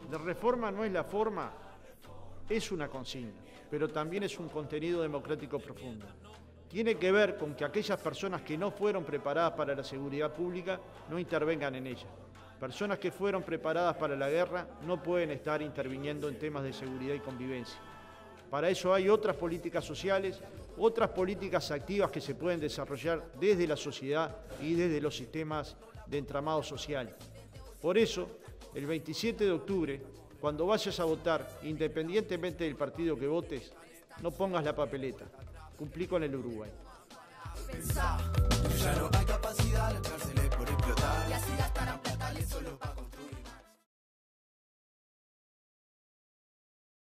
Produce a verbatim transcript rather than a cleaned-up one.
La reforma no es la forma, es una consigna, pero también es un contenido democrático profundo. Tiene que ver con que aquellas personas que no fueron preparadas para la seguridad pública no intervengan en ella. Personas que fueron preparadas para la guerra no pueden estar interviniendo en temas de seguridad y convivencia. Para eso hay otras políticas sociales, otras políticas activas que se pueden desarrollar desde la sociedad y desde los sistemas de entramado social. Por eso, el veintisiete de octubre, cuando vayas a votar, independientemente del partido que votes, no pongas la papeleta. Cumplí con el Uruguay. Ya no hay capacidad, la cárcel es por explotar. Y así gastarán plata, solo